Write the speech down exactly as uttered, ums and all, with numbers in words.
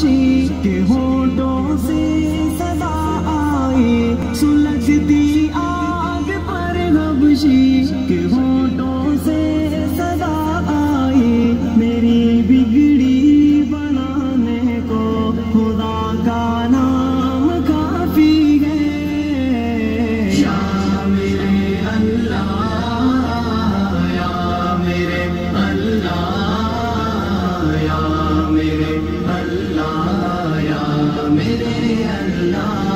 खुशी के होठों से सदा आई, सुलगती आग पर नबशी के होठों से सदा आई। मेरी बिगड़ी बनाने को खुदा का नाम काफी है। या मेरे अल्लाह, या मेरे अल्लाह, या मेरे अल्लाह, या मेरे अल्लाह।